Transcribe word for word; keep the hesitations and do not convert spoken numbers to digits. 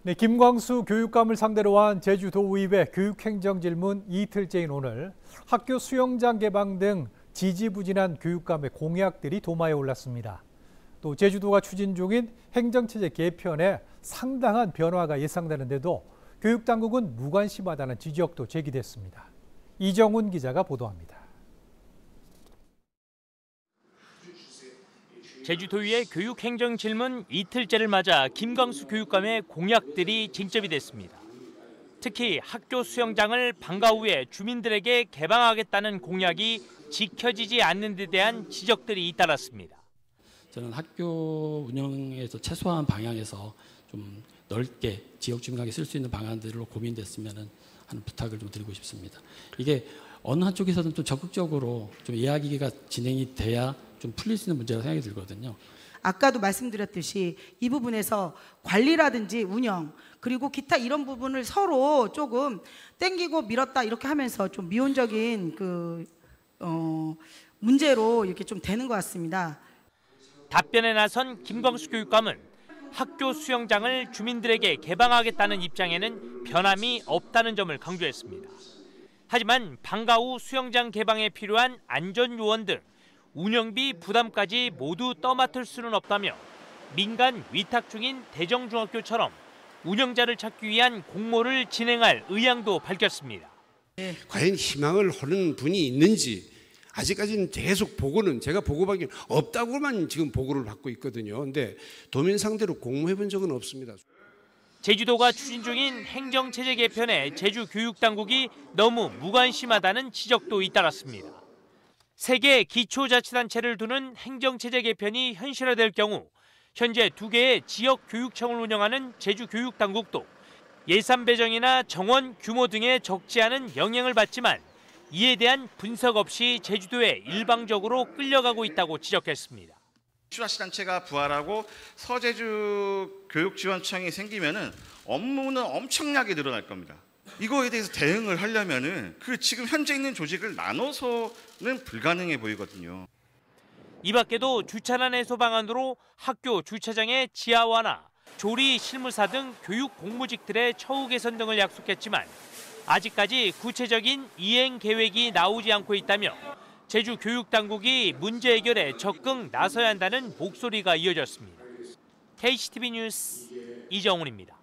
네, 김광수 교육감을 상대로 한 제주도의회 교육행정질문 이틀째인 오늘 학교 수영장 개방 등 지지부진한 교육감의 공약들이 도마에 올랐습니다. 또 제주도가 추진 중인 행정체제 개편에 상당한 변화가 예상되는데도 교육당국은 무관심하다는 지적도 제기됐습니다. 이정훈 기자가 보도합니다. 제주도의회 교육행정질문 이틀째를 맞아 김광수 교육감의 공약들이 쟁점이 됐습니다. 특히 학교 수영장을 방과 후에 주민들에게 개방하겠다는 공약이 지켜지지 않는 데 대한 지적들이 잇따랐습니다. 저는 학교 운영에서 최소한 방향에서 좀 넓게 지역 주민에게 쓸 수 있는 방안들로 고민됐으면 하는 부탁을 좀 드리고 싶습니다. 이게 어느 한쪽에서는 좀 적극적으로 좀 이야기가 진행이 돼야 좀 풀릴 수 있는 문제라고 생각이 들거든요. 아까도 말씀드렸듯이 이 부분에서 관리라든지 운영 그리고 기타 이런 부분을 서로 조금 땡기고 밀었다 이렇게 하면서 좀 미온적인 그 어, 문제로 이렇게 좀 되는 것 같습니다. 답변에 나선 김광수 교육감은 학교 수영장을 주민들에게 개방하겠다는 입장에는 변함이 없다는 점을 강조했습니다. 하지만 방과 후 수영장 개방에 필요한 안전 요원 등 운영비 부담까지 모두 떠맡을 수는 없다며 민간 위탁 중인 대정중학교처럼 운영자를 찾기 위한 공모를 진행할 의향도 밝혔습니다. 과연 희망을 하는 분이 있는지 아직까지는 계속 보고는 제가 보고받기는 없다고만 지금 보고를 받고 있거든요. 그런데 도민 상대로 공모해 본 적은 없습니다. 제주도가 추진 중인 행정체제 개편에 제주 교육당국이 너무 무관심하다는 지적도 잇따랐습니다. 세 개의 기초자치단체를 두는 행정체제 개편이 현실화될 경우 현재 두 개의 지역교육청을 운영하는 제주교육당국도 예산 배정이나 정원 규모 등에 적지 않은 영향을 받지만 이에 대한 분석 없이 제주도에 일방적으로 끌려가고 있다고 지적했습니다. 기초자치단체가 부활하고 서제주 교육지원청이 생기면은 업무는 엄청나게 늘어날 겁니다. 이거에 대해서 대응을 하려면은 그 지금 현재 있는 조직을 나눠서는 불가능해 보이거든요. 이 밖에도 주차난 해소 방안으로 학교 주차장의 지하화나 조리 실무사 등 교육 공무직들의 처우 개선 등을 약속했지만 아직까지 구체적인 이행 계획이 나오지 않고 있다며 제주 교육당국이 문제 해결에 적극 나서야 한다는 목소리가 이어졌습니다. 케이씨티비 뉴스 이정훈입니다.